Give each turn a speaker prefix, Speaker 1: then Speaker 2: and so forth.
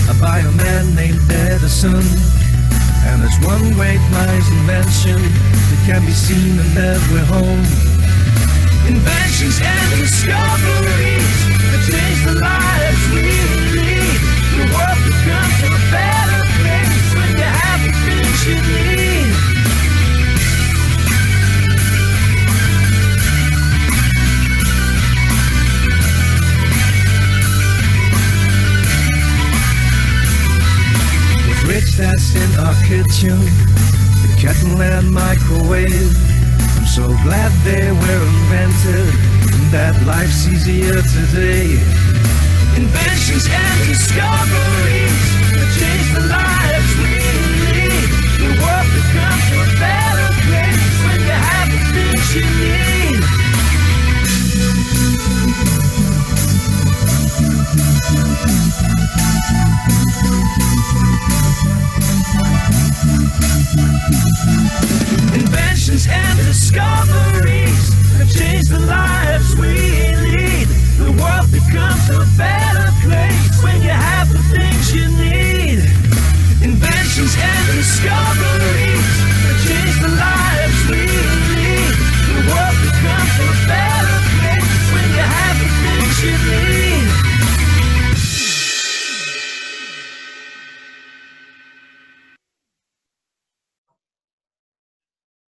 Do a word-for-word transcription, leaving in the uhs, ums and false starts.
Speaker 1: by a man named Edison. And there's one great mind's invention that can be seen in every home. Inventions and discoveries that change the lives we lead. The world becomes a better place when you have the things you need. The fridge that's in our kitchen, the kettle and microwave, I'm so glad they were invented and that life's easier today. Inventions and